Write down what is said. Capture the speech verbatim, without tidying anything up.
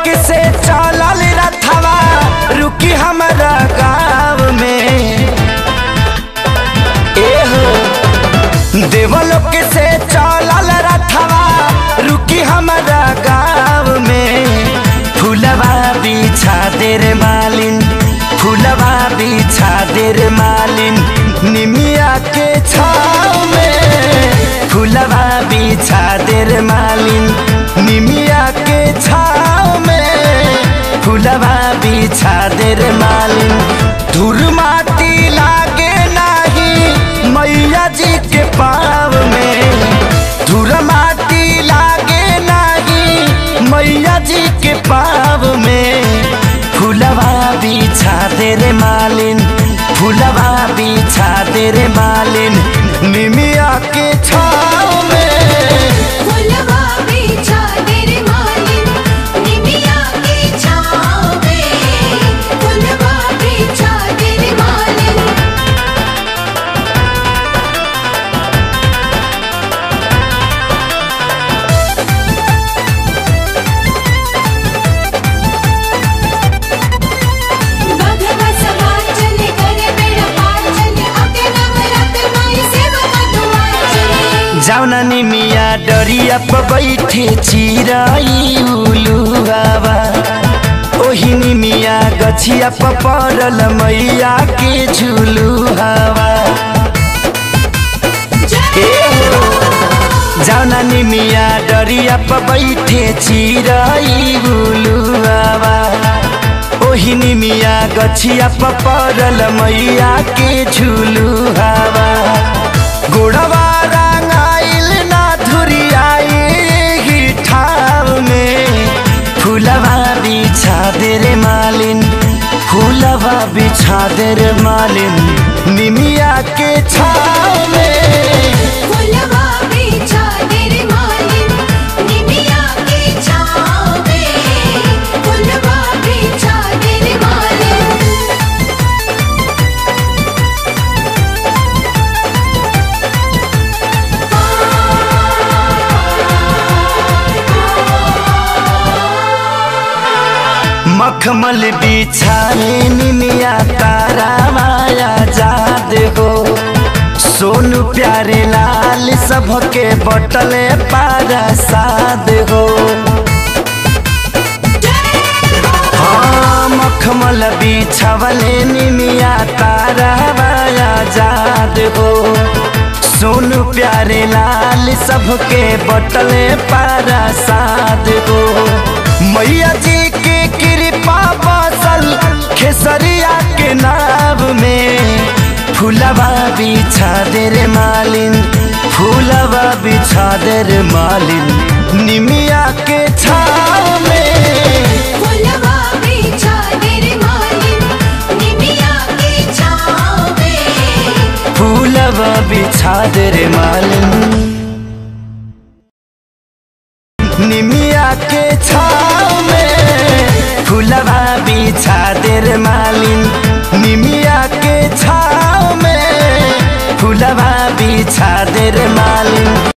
से चलल रथवा रुकी हमारा गाँव में। ए हो देवलोक से चलल रथवा रुकी हमारा गाँव में। फूलवा बिछा दे रे मालिन, फूलवा बिछा दे रे मालिन निमिया के छाव में। फूलवा बिछा दे रे मालिन निमिया के छाव में। फूलवा बिछा दे रे मालिन धूल माटी लागे नाही मैया जी के पाँव में। धूल माटी लागे नाही मैया जी के पाँव में। फूलवा बिछा दे रे मालिन, फूलवा बिछा दे रे मालिन निमिया के छाव में। फूलवा बिछा दे रे मालिन निमिया के छाव में। फूलवा बिछा दे रे मालिन। बघवा सवार चले करे बेड़ा पार चले आके नवरात्र माई सेवा का दुआर चले। जाउना निमिया डरिया प बैठे चिराई उलू बाबा। ओही निमिया गछिया प पड़ल मैया के झुलू हवा। ए हो जाउना निमिया डरिया प बैठे चिराई उलू बाबा। ओही निमिया गछिया प पड़ल मैया के झुलू हवा। गोड़वा रंगाइल ना धुरियाई ही ठाव में। फूलवा बिछा दे रे मालिन, फूलवा बिछा दे रे मालिन निमिया के छाव में। फूलवा बिछा दे रे मालिन निमिया के छाव में। फूलवा बिछा दे रे मालिन। मखमल बिछाए निमिया तारा माया जाद हो। सोनू प्यारे लाल सबके बटले पारा साद हो। हाँ मखमल बिछावले निमिया तारा माया जाद हो। सोनू प्यारे लाल सबके बटले पारा साद हो। मैया जी के कृपा बसल खेसरिया के नाव में। फूलवा बिछा दे रे मालिन, फूलवा बिछा दे रे मालिन निमिया के छाव में। फूलवा बिछा दे रे मालिन निमिया के छाव में। फूलवा बिछा दे रे मालिन निमिया के छाव में। फूलवा बिछा दे रे मालिन निमिया के छाव में। फूलवा बिछा दे रे मालिन।